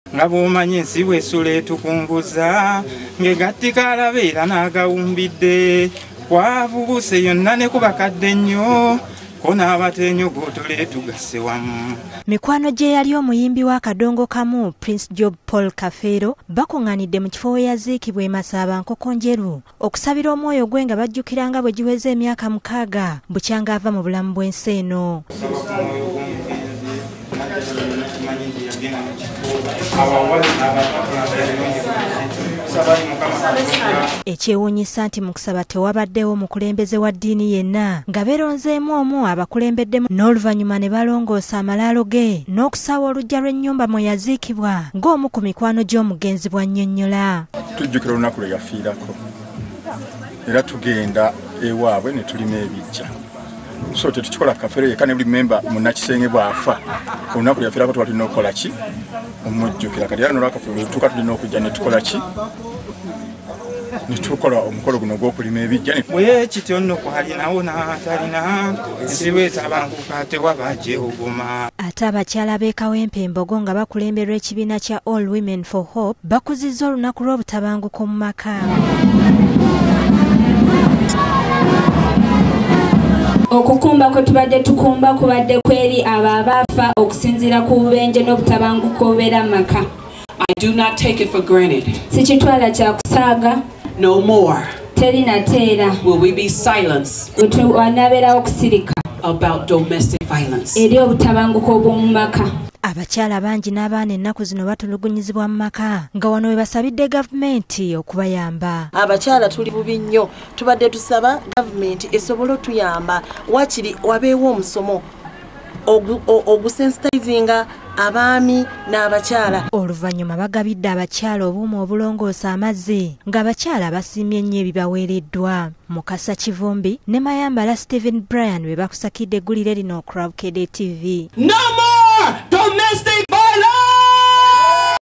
nga bw'omanyi ensi bw'esula etukunguza ng'egattika alabeera n'agawumbidde kwavubuse yonna ne ku bakadde nnyo ko n'abateenyo gootole tugasse wamu. Mikwano gye yali omuyimbi wa Kadongo Kamu Prince Job Paul Kafeero bakuŋŋaanidde mu kifo we yaziikibwa e Masaba Nkoko Njeru okusabira omwoyo gwe nga bajjukiranga bwe giweze emyaka 6 bukyanga ava mu bulamu bw'ensi eno. Ekyewuunyisa nti mu kusaba tewabaddewo mukulembeze wa ddiini yenna nga beeronzeemu omu abakulembeddemu n'oluvannyuma ne balongoosa amalaalo ge n'okusaawa oluggya lw'ennyumba mwe yaziikibwa ng'omu ku mikwano gy'omugenzi bw'annyonnyola. Tujjukira olunaku lwe yafiirako era tugenda ewaabwe ne tulima ebijja. So tetukikola Kafeero yekka ne buli memba munnakisenge bw'afa olunaku lwe yafiirako tuba tulina okukola ki omujjukira. Kati era n'olwakafeero lwe tutuuka tulina okujja ne tukola ki nitukola omukolo guno gw'okulima ebijja. Bwe kityo nno kwalinawo n'atalina ensi bw'etabanguka tewaba gyewuguma. Ate abakyala b'e Kawempe Mbogo nga bakulemberwa ekibiina kya All Women for Hope bakuzizza olunaku lw'obutabanguko mu maka. Okukumba kwe tubadde tukumba kubadde kweri abo abaafa okusinziira ku bubenje n'obutabanguko obubeera mu maka. I do not take it for granted. Sikitwala kya kusaaga. No more teri nateera will we be silenced wanabeerawo okusirika about domestic violence. Eri obutabanguko obw'omu maka. Abakyala bangi n'abaana ennaku zino batulugunyizibwa mu maka nga wano we basabidde gavumenti okubayamba. Abakyala tuli bubi nnyo, tubadde tusaba gavumenti esobole otuyamba wakiri wabeewo omusomo ogusensitizinga abaami n'abakyala. Oluvannyuma bagabidde abakyala obuuma obulongoosa amazzi ng'abakyala basiimye nnyo ebibaweereddwa. Mukasa Kivumbi ne Mayambala Stephen Bryan be bakusakidde eggulire lino ku Crowd TV. No more domestic